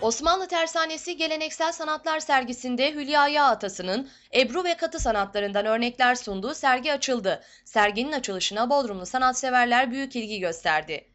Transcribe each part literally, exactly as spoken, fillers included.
Osmanlı Tersanesi Geleneksel Sanatlar Sergisi'nde Hülya Yağ Atası'nın Ebru ve Katı sanatlarından örnekler sunduğu sergi açıldı. Serginin açılışına Bodrumlu sanatseverler büyük ilgi gösterdi.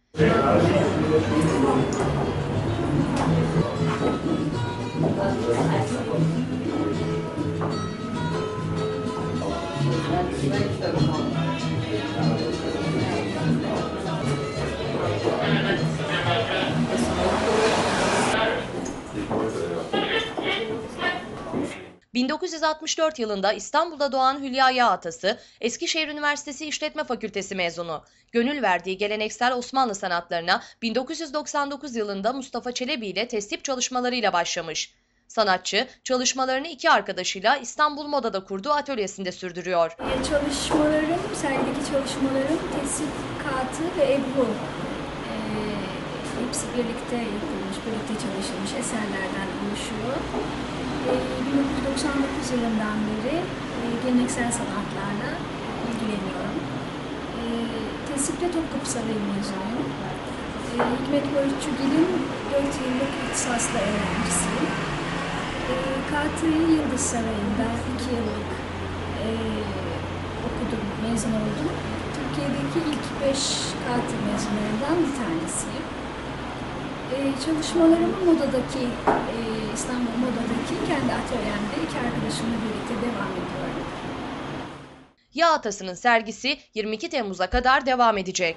bin dokuz yüz altmış dört yılında İstanbul'da doğan Hülya Yağ Atası, Eskişehir Üniversitesi İşletme Fakültesi mezunu. Gönül verdiği geleneksel Osmanlı sanatlarına bin dokuz yüz doksan dokuz yılında Mustafa Çelebi ile tesip çalışmalarıyla başlamış. Sanatçı, çalışmalarını iki arkadaşıyla İstanbul Moda'da kurduğu atölyesinde sürdürüyor. Çalışmalarım, sergideki çalışmalarım tesipatı ve ebru. Ee, hepsi birlikte yapılmış, birlikte çalışılmış eserlerden oluşuyor. bin dokuz yüz doksan dokuz yılından beri e, geleneksel sanatlarla ilgileniyorum. E, Tesip'te Topkapı Sarayı mezunuyum. E, Hikmet Barutçugil'in dört yıllık ihtisaslı öğrencisiyim. E, K T İ Yıldız Sarayı'nda iki yıllık e, okudum, mezun oldum. Türkiye'deki ilk beş K T İ mezunlarından bir tanesiyim. Ee, çalışmalarımı Moda'daki, e, İstanbul Moda'daki kendi atölyemde iki arkadaşımla birlikte devam ediyorum. Yağ Atası'nın sergisi yirmi iki Temmuz'a kadar devam edecek.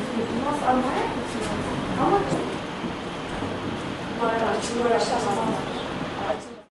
Ama